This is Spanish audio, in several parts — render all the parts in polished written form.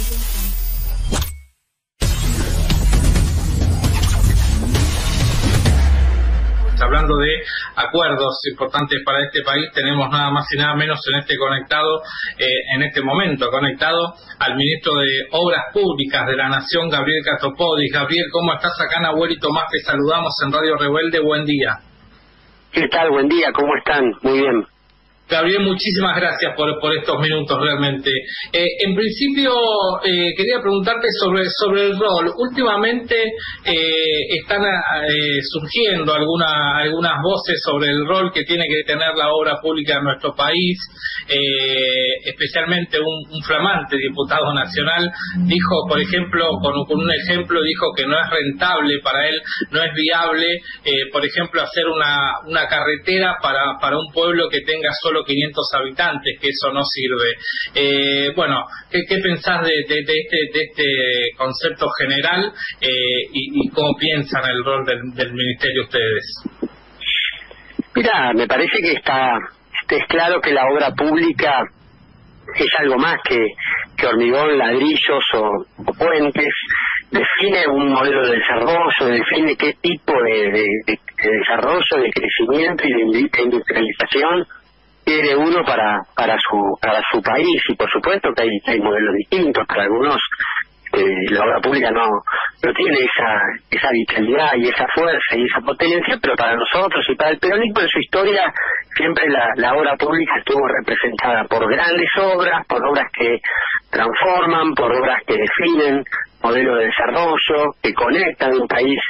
Hablando de acuerdos importantes para este país, tenemos nada más y nada menos en este momento conectado al ministro de Obras Públicas de la Nación, Gabriel Catopodis. Gabriel, ¿cómo estás? Acá Nahuel y Tomás te saludamos en Radio Rebelde. Buen día. ¿Qué tal? Buen día, ¿cómo están? Muy bien. Gabriel, muchísimas gracias por estos minutos realmente. En principio, quería preguntarte sobre el rol. Últimamente están surgiendo algunas voces sobre el rol que tiene que tener la obra pública en nuestro país. Especialmente un flamante diputado nacional dijo, por ejemplo, con un ejemplo, dijo que no es rentable para él, no es viable, por ejemplo, hacer una carretera para un pueblo que tenga solo 500 habitantes, que eso no sirve. Bueno, ¿qué pensás de este concepto general y cómo piensan el rol del ministerio ustedes? Mira, me parece que es claro que la obra pública es algo más que hormigón, ladrillos o puentes. Define un modelo de desarrollo, define qué tipo de desarrollo, de crecimiento y de industrialización quiere uno para su país. Y por supuesto que hay modelos distintos. Para algunos la obra pública no tiene esa vitalidad y esa fuerza y esa potencia, pero para nosotros y para el peronismo en su historia siempre la obra pública estuvo representada por grandes obras, por obras que transforman, por obras que definen modelo de desarrollo, que conectan un país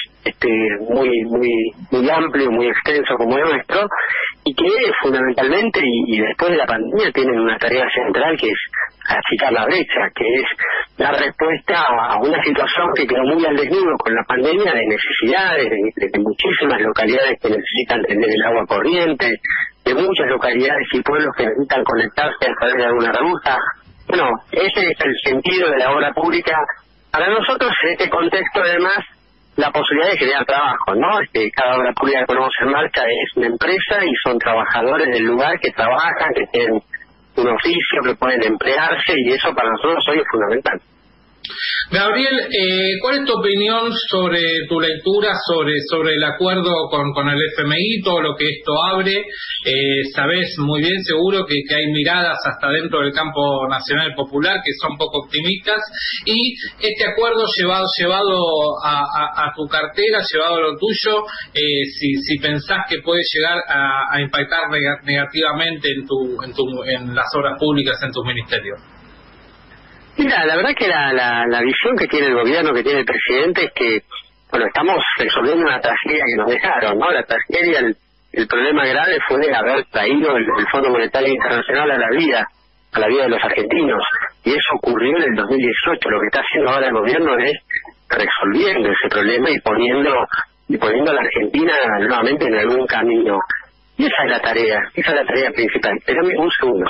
muy amplio, muy extenso como el nuestro, y que fundamentalmente y después de la pandemia tienen una tarea central que es achicar la brecha, que es dar respuesta a una situación que quedó muy al desnudo con la pandemia, de necesidades de muchísimas localidades que necesitan tener el agua corriente, de muchas localidades y pueblos que necesitan conectarse a través de alguna ruta. Bueno, ese es el sentido de la obra pública. Para nosotros, en este contexto, además, la posibilidad de generar trabajo, ¿no? Cada obra pública que ponemos en marcha es una empresa y son trabajadores del lugar que trabajan, que tienen un oficio, que pueden emplearse, y eso para nosotros hoy es fundamental. Gabriel, ¿cuál es tu opinión sobre tu lectura sobre el acuerdo con el FMI, todo lo que esto abre? Sabés muy bien, seguro, que hay miradas hasta dentro del campo nacional popular que son poco optimistas, y este acuerdo llevado a tu cartera, llevado a lo tuyo, si pensás que puede llegar a impactar negativamente en las obras públicas en tus ministerios. Mira, la verdad que la visión que tiene el gobierno, que tiene el presidente, es que, bueno, estamos resolviendo una tragedia que nos dejaron, ¿no? La tragedia, el problema grave fue haber traído el Fondo Monetario Internacional a la vida de los argentinos, y eso ocurrió en el 2018. Lo que está haciendo ahora el gobierno es resolviendo ese problema y poniendo a la Argentina nuevamente en algún camino. Y esa es la tarea principal. Espérame un segundo.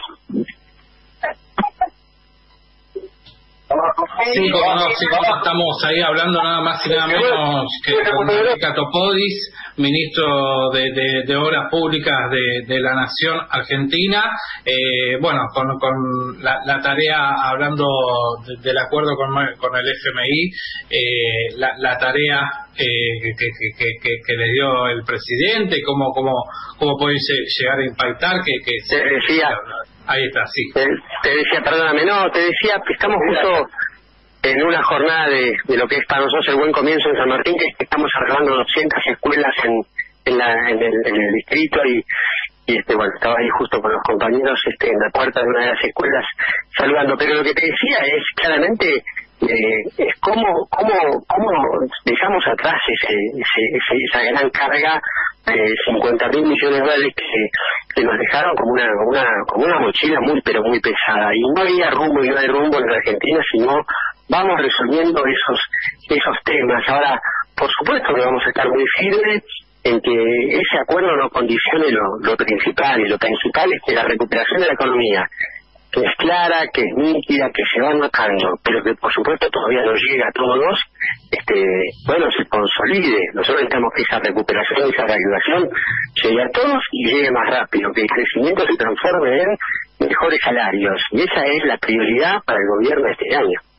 Sí, como estamos ahí hablando nada más y nada menos que con Gabriel Catopodis, ministro de Obras Públicas de la Nación Argentina. Bueno, con la tarea, hablando del acuerdo con el FMI, la tarea que le dio el presidente, cómo puede llegar a impactar, se decía. Ahí está, sí. Te decía, perdóname, te decía que estamos justo en una jornada de lo que es para nosotros el buen comienzo en San Martín, que estamos arreglando 200 escuelas en el distrito y bueno, estaba ahí justo con los compañeros en la puerta de una de las escuelas saludando. Pero lo que te decía es claramente es cómo dejamos atrás esa gran carga de 50.000 millones de dólares que nos dejaron como una mochila muy pesada, y no había rumbo y no hay rumbo en la Argentina, sino vamos resolviendo esos temas. Ahora, por supuesto que vamos a estar muy firmes en que ese acuerdo no condicione lo principal, y lo principal es que la recuperación de la economía, que es clara, que es nítida, que se va notando, pero que por supuesto todavía no llega a todos, se consolide. Nosotros necesitamos que esa recuperación, esa reactivación llegue a todos y llegue más rápido, que el crecimiento se transforme en mejores salarios, y esa es la prioridad para el gobierno de este año.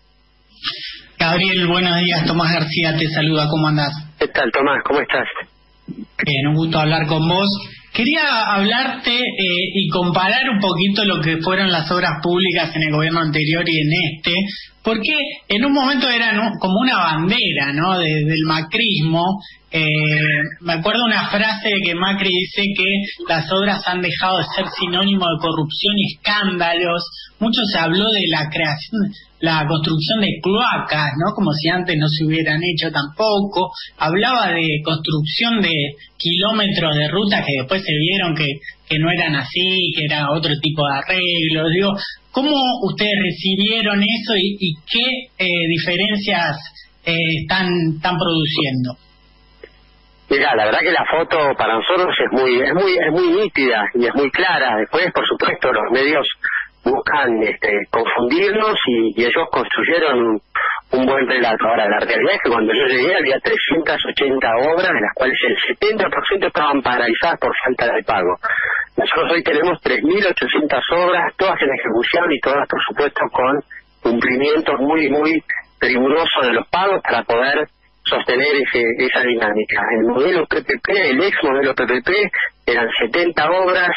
Gabriel, buenos días. Tomás García te saluda. ¿Cómo andás? ¿Qué tal, Tomás? ¿Cómo estás? Bien, un gusto hablar con vos. Quería hablarte y comparar un poquito lo que fueron las obras públicas en el gobierno anterior y en este, porque en un momento eran como una bandera, ¿no?, del macrismo. Me acuerdo una frase de que Macri dice que las obras han dejado de ser sinónimo de corrupción y escándalos. Mucho se habló de la creación, la construcción de cloacas, ¿no?, como si antes no se hubieran hecho tampoco. Hablaba de construcción de kilómetros de rutas que después se vieron que no eran así, que era otro tipo de arreglos. Digo, ¿cómo ustedes recibieron eso y qué diferencias están produciendo? Mira, la verdad que la foto para nosotros es muy nítida y es muy clara. Después, por supuesto, los medios buscan confundirnos y ellos construyeron un buen relato. Ahora, la realidad es que cuando yo llegué había 380 obras, de las cuales el 70% estaban paralizadas por falta de pago. Nosotros hoy tenemos 3.800 obras, todas en ejecución y todas, por supuesto, con cumplimientos muy rigurosos de los pagos para poder sostener esa dinámica. El modelo PPP, el ex modelo PPP, eran 70 obras,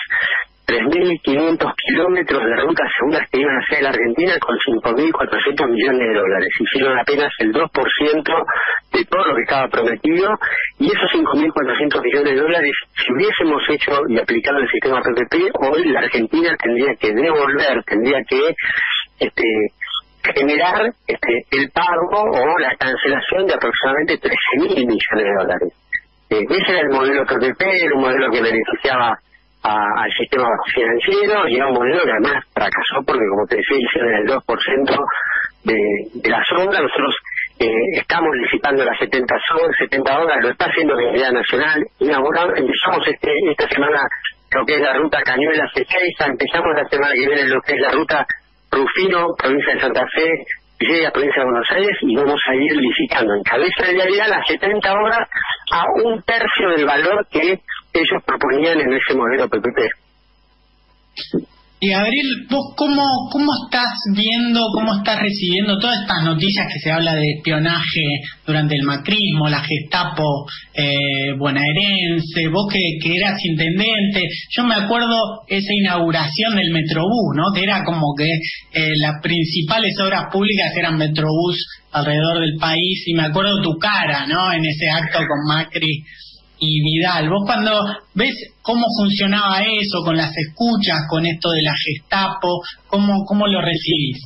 3.500 kilómetros de rutas segundas que iban a hacer la Argentina con 5.400 millones de dólares. Hicieron apenas el 2% de todo lo que estaba prometido, y esos 5.400 millones de dólares, si hubiésemos hecho y aplicado el sistema PPP, hoy la Argentina tendría que devolver, tendría que generar el pago o la cancelación de aproximadamente 13.000 millones de dólares. Ese era el modelo PPP, era un modelo que beneficiaba al sistema financiero, y era un modelo que además fracasó porque, como te decía, hicieron el 2% de las obras. Nosotros estamos licitando las 70 obras, lo está haciendo la Unidad Nacional, y ahora empezamos esta semana lo que es la ruta Cañuelas-Ezeiza, empezamos la semana que viene lo que es la ruta Rufino, provincia de Santa Fe, llega a provincia de Buenos Aires, y vamos a ir licitando en cabeza de vialidad las 70 obras a 1/3 del valor que ellos proponían en ese modelo PPP. Y Gabriel, ¿vos cómo estás viendo, cómo estás recibiendo todas estas noticias que se habla de espionaje durante el macrismo, la Gestapo bonaerense, vos que eras intendente? Yo me acuerdo esa inauguración del Metrobús, ¿no?, que era como que las principales obras públicas eran Metrobús alrededor del país, y me acuerdo tu cara, ¿no?, en ese acto con Macri y Vidal. Vos, cuando ves cómo funcionaba eso, con las escuchas, con esto de la Gestapo, ¿cómo lo recibís?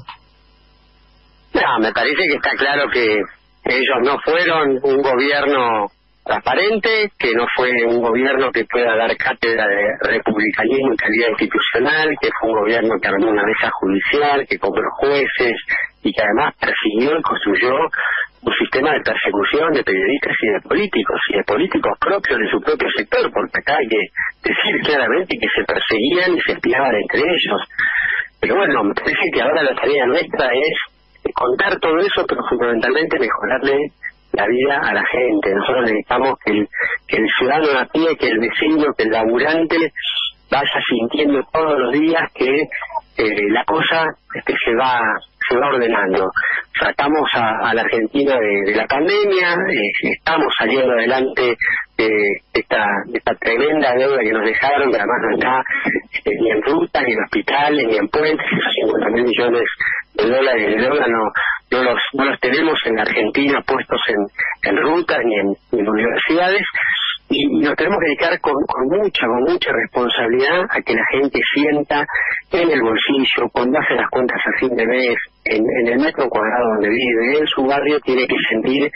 No, me parece que está claro que ellos no fueron un gobierno transparente, que no fue un gobierno que pueda dar cátedra de republicanismo y calidad institucional, que fue un gobierno que armó una mesa judicial, que cobró jueces y que además persiguió y construyó un sistema de persecución de periodistas y de políticos propios de su propio sector, porque acá hay que decir claramente que se perseguían y se espiaban entre ellos. Pero bueno, me parece que ahora la tarea nuestra es contar todo eso, pero fundamentalmente mejorarle la vida a la gente. Nosotros necesitamos que el ciudadano a pie, que el vecino, que el laburante vaya sintiendo todos los días que la cosa se va ordenando. Sacamos a la Argentina de la pandemia, estamos saliendo adelante de esta tremenda deuda que nos dejaron, que además no está ni en rutas, ni en hospitales, ni en puentes. Esos 50.000 millones de dólares de deuda no los tenemos en Argentina puestos en rutas ni en universidades, y nos tenemos que dedicar con mucha responsabilidad a que la gente sienta en el bolsillo, cuando hace las cuentas a fin de mes, en el metro cuadrado donde vive, en su barrio, tiene que sentir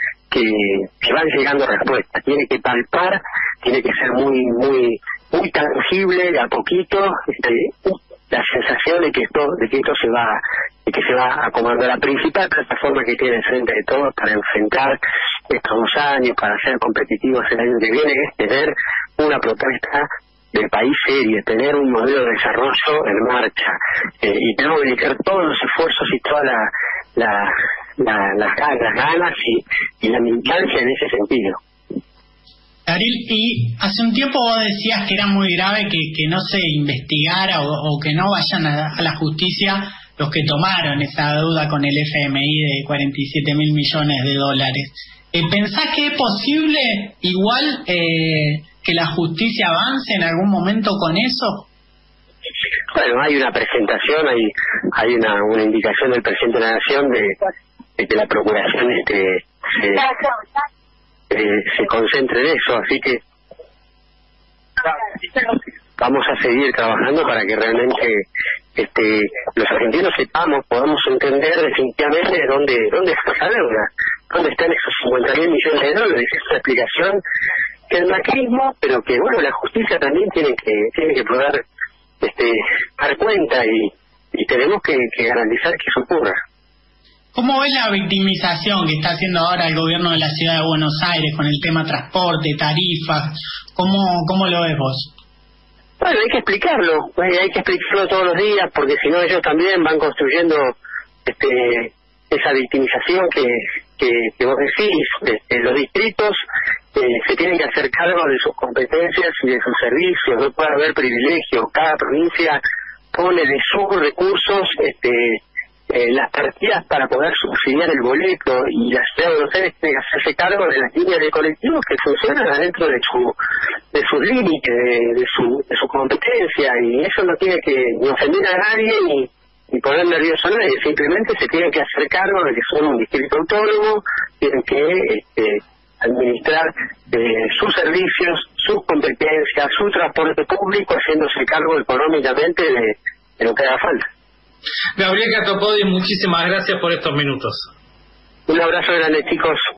que van llegando respuestas, tiene que palpar, tiene que ser muy tangible de a poquito, la sensación de que esto se va acomodando. La principal plataforma que tiene frente de todos para enfrentar estos 2 años, para ser competitivos el año que viene, es tener una propuesta de país seria, tener un modelo de desarrollo en marcha, y tenemos que dedicar todos los esfuerzos y todas las ganas y la militancia en ese sentido. Gabriel, y hace un tiempo vos decías que era muy grave que no se investigara o que no vayan a la justicia los que tomaron esa deuda con el FMI de 47.000 millones de dólares. ¿Pensás que es posible igual que la justicia avance en algún momento con eso? Bueno, hay una presentación, hay una indicación del presidente de la Nación de que la Procuración se concentre en eso, así que vamos a seguir trabajando para que realmente los argentinos podamos entender definitivamente dónde está esa deuda, dónde están esos 50.000 millones de dólares. Es una explicación que el macrismo, pero que bueno, la justicia también tiene que poder dar cuenta y tenemos que garantizar que eso ocurra. ¿Cómo ves la victimización que está haciendo ahora el gobierno de la ciudad de Buenos Aires con el tema transporte, tarifas? ¿Cómo lo ves vos? Bueno, hay que explicarlo todos los días, porque si no ellos también van construyendo esa victimización que vos decís. Los distritos se tienen que hacer cargo de sus competencias y de sus servicios, no puede haber privilegios. Cada provincia pone de sus recursos las partidas para poder subsidiar el boleto, y la ciudad de Buenos Aires tiene que hacerse cargo de las líneas de colectivos que funcionan adentro de sus límites, de su competencia, y eso no tiene que ni ofender a nadie ni poner nervioso a nadie, simplemente se tienen que hacer cargo de que son un distrito autónomo, tienen que administrar sus servicios, sus competencias, su transporte público, haciéndose cargo económicamente de lo que haga falta. Gabriel Catopodis, muchísimas gracias por estos minutos. Un abrazo grande, chicos.